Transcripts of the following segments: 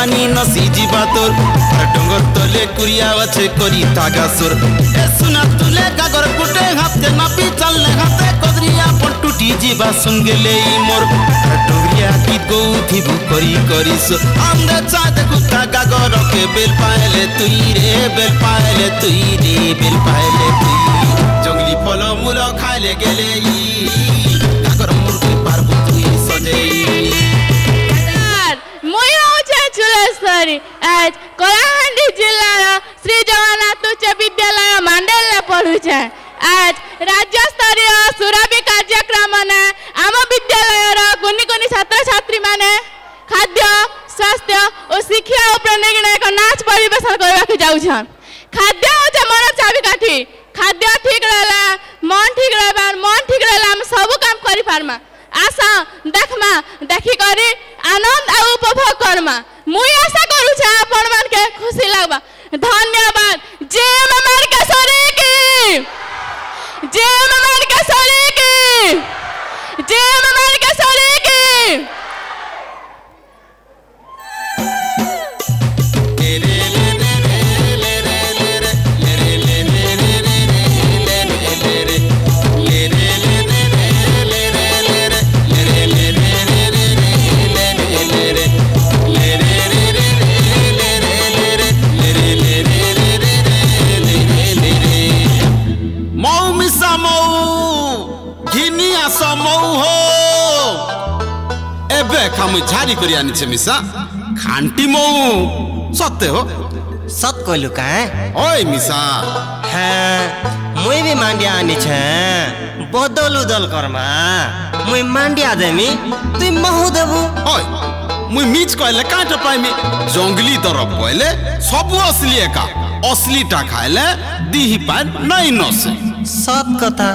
पानी नसी जीवा तोर डोंगर तले कुरिया अच्छे करी तागासुर ए सुना तुले गागर गुटे हाथे नापी चलने हाथे कदरिया पर टूटी जीवा सुन गेले मोर डोंगरिया की गौथी करी करी सो आंदे चाँद गुता गागर के बेल पाएले तुई रे बेल पाएले तुई रे बेल पाएले तुई जंगली फल मूल खाइले गेले गागर मुर्गी पारबु तुई सजे आज कलाहांडी जिल्ला श्री जगन्नाथ उच्च विद्यालय मांडेल पढ़ुचे आज राज्य स्तरीय सुरभि कार्यक्रम आम विद्यालय कुनी कुनी छात्र छात्री माने खाद्य स्वास्थ्य और शिक्षा उपरे एक नाच परिवेशन करने जाऊन खाद्य हो मन चाबिकाठी खाद्य ठीक रहा मन ठीक रहा मन ठीक रहा आम सब काम कर पार्मा आशा देखमा देखी करी आनंद आ उपभोग करमा मुई आशा करूछे आपण मान के खुशी लागबा धन्यवाद जय ममार केसरी की जय ममार केसरी की जय ममार केसरी की हम झारी करी आनी छे मिसा खांटी मऊ सत्य हो सत कहलु का ओए मिसा हां मुई भी मांडिया आनी छे बदल उदल करमा मुई मांडिया देमी तुई महु देबु ओए मुई मिच कहले काट पाइमी जंगली तरफ पहले सब असली एका असलीटा खाइले दिही पार नहीं नसे सत कथा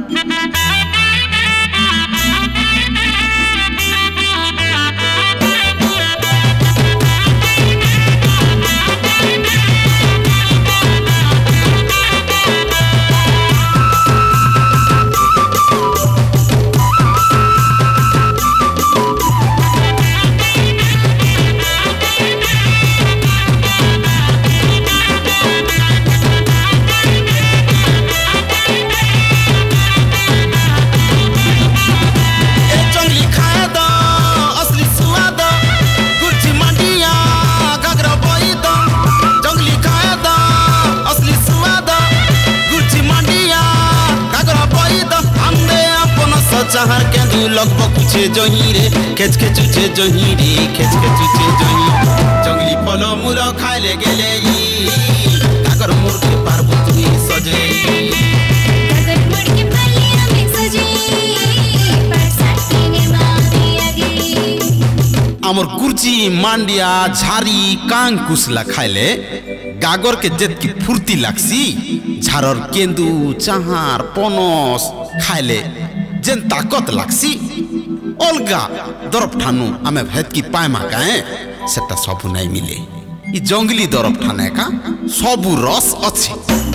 चाहर के दू लगभग कुछ जही रे खेच खेच उचे जही रे खेच खेच उचे जही जंगली फल मूल खाइले गेले गागर मुर्गी पारबु तुई सजे गागर मुर्गी पालिया में सजे परसाती ने मारिया गे हमर कुर्ची मांडिया झारी कांग कुसला खाइले गागर के जेत की फुर्ती लागसी झारर केंदू चाहार पनस खाइले जेन ताकत लागसी अलगा दरफ ठानु आमे भेद की पायमा काए सेटा सबु नहीं मिले ई जंगली दरफ ठाने का सबु रस अछि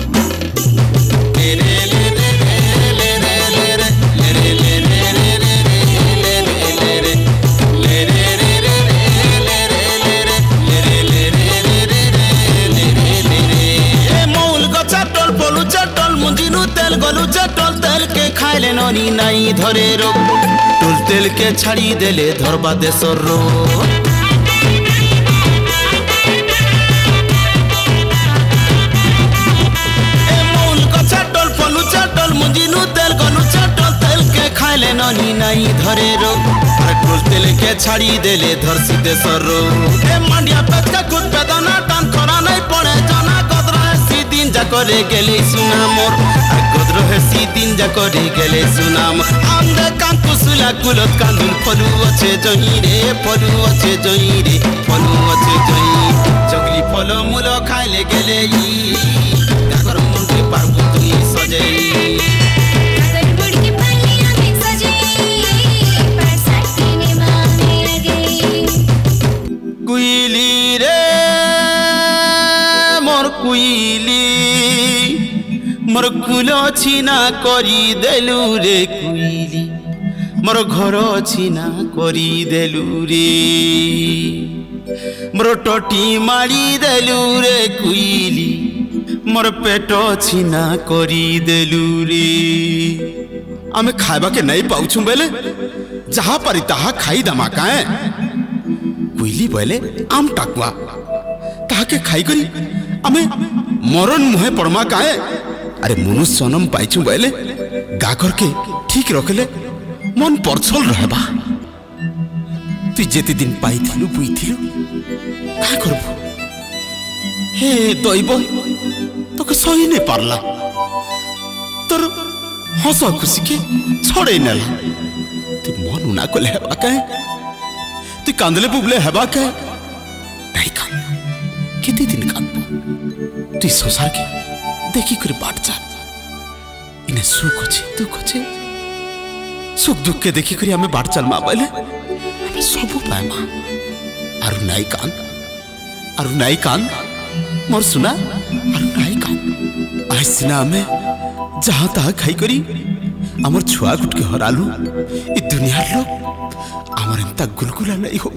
गलू चटल तेल के खाइले ननी नहीं धरे रो टोल तेल के छाड़ी देले धरबा देशर रो ए मौल को चटल पलू चटल मुंजिनु तेल गलू चटल तेल के खाइले ननी नहीं धरे रो अरे टोल तेल के छाड़ी देले धरसी देशर रो ए मांडिया पेच का खुद पेदाना टान खरा नहीं पड़े जाना कदरा सी दिन जा करे गेले सुना मोर गोद्रो सी दिन जा करे गेले सुनाम आंदे कान कुसुला कुलत कांदुल फलु अच्छे जही रे फलु अच्छे जही रे फलु अच्छे जही जंगली फल मूल खाइले गेले गागर मुंडी पारबु तुई सजे गागर मुर्गी पालिया में सजे परसाती ने मारिया गे कुइली रे मोर कुइली मोर कुल छिना करी देलु रे कुइली मोर घर छिना करी देलु रे मोर टटी मारी देलु रे कुइली मोर पेट छिना करी देलु रे आमे खाइबा के नहीं पाउछु बेले जहा पारी ताहा खाई दमा काए कुइली बोले आम टाकुआ ताहा के खाई करी आमे मरण मुहे पड़मा काए अरे मनुष्य जन्म पाइछु बोले गागर के ठीक रखले मन परछल रहबा तु जेते दिन पाइथिलु बुइथिलु का करबो हे दैव तोके सही नहीं पारला तोर हस खुशी के छड़े नेला तु मन उना कोले हेबा काए तु कांदले बुबले हेबा काए नहीं कांद कितने दिन कांदबो तु संसार के देखी कर बाट जा इने सुख अच्छे दुख अच्छे सुख दुख के देखी करी हमें बाट चल मा बोले हमें सब पाए माँ अरु नाई कान मोर सुना अरु नाई कान आज सिना हमें जहाँ तहाँ खाई करी अमर छुआ गुट के हरालू इ दुनिया लोग अमर इंता गुलगुला नहीं हो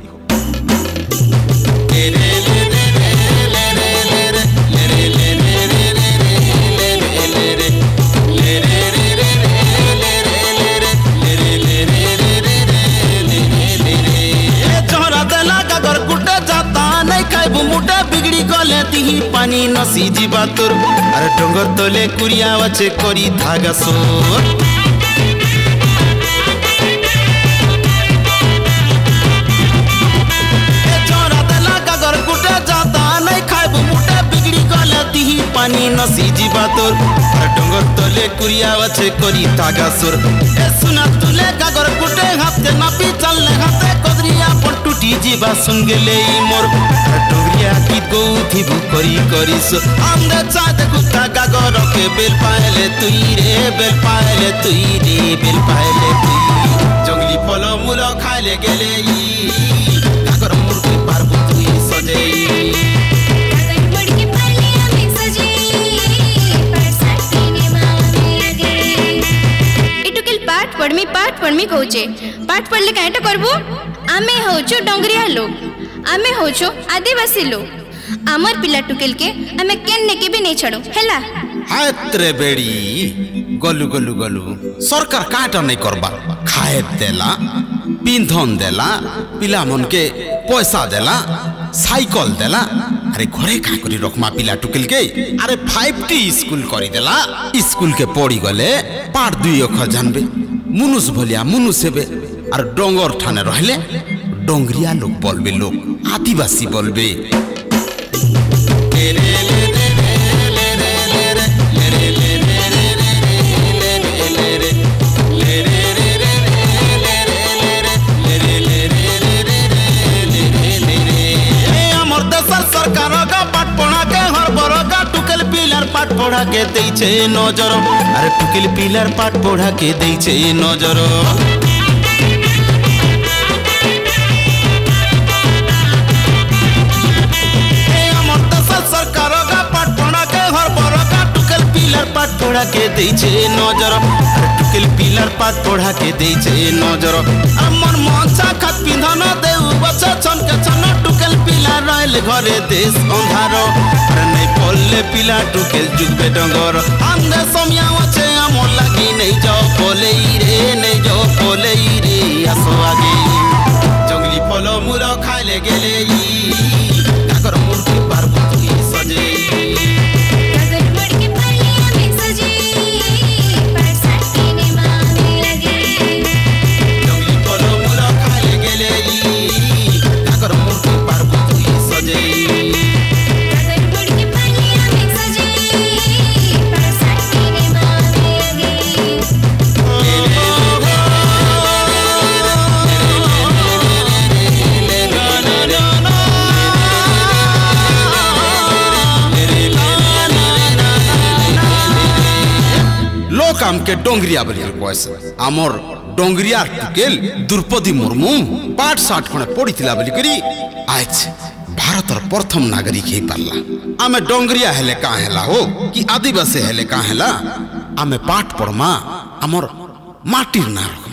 मुटा बिगड़ी गले तिही पानी नसी जीवा तोर अरे डोंगर तले कुरिया वचे करी धागा सोर पानी नसी जीवा तोर डोंगर तले कुरिया वचे करी धागा सोर ए सुना तुले गागर गुटे हाथे नापी चलने हाथे कदरिया पर टूटी जीवा सुन गेले मोर डोंगरिया की गौथी भू करी करी सो आंदे चाते कुत्ता गागर के बेल पाएले तुई रे बेल पाएले तुई रे बेल पाएले तुई जंगली फल मूल खाइले गेले गागर मुर्गी पारबो तुई सजे पाठ पढ़मी कहूचे पाठ पढ़ले कईटा करबू आमे होचो डोंगरिया लोग आमे होचो आदिवासी लोग आमर पिला टुकेल के आमे केन्ने के भी नहीं छड़ो हैला हात्रे बेड़ी गलु गलु गलु सरकार काटा नहीं करबा खाए देला पिंधन देला पिला मन के पैसा देला साइकिल देला अरे घरे का करी रखमा पिला टुकेल के अरे 5T स्कूल करी देला स्कूल के पढ़ी गले पाठ 2 अक्षर जानबे मुनुष भलिया मुनुष हेबे और डोंगर ठाने रहले डोंगरिया लोग बोलबे लोग आदिवासी बोलबे सरकार का पाठ पढ़ा के हर बरो का टुकेल पिलर पाठ पढ़ा के देई छे नजर अरे टुकेल पिलर पाठ पढ़ा के देई छे नजर सरकार का पाठ पढ़ा के हर बरो का टुकेल पिलर पाठ पढ़ा के देई छे नजर अरे टुकेल पिलर पाठ पढ़ा के देई छे नजर अमर मनसा खत पिंधन देउ बच्चा छन के छन टुकेल पिला रहल घरे देश अंधार अरे नहीं पल्ले पिला टुकेल जुगबे डंगर आंदे समिया वचे अमर लागी नहीं जाओ बोले रे नहीं जाओ बोले रे आसो आगे जंगली फल मूल खाइले गेले काकर मुर्गी पारबो तुई सजे काम के डोंगरिया बलिया कोइस आमर डोंगरिया टुकेल द्रौपदी मुर्मू पाठ साठ खणे पढ़िथिला बलि करी आज भारतर प्रथम नागरिक हे पारला आमे डोंगरिया हेले का हेला हो कि आदिवासी हेले का हेला आमे पाठ पढ़मा आमर माटीर ना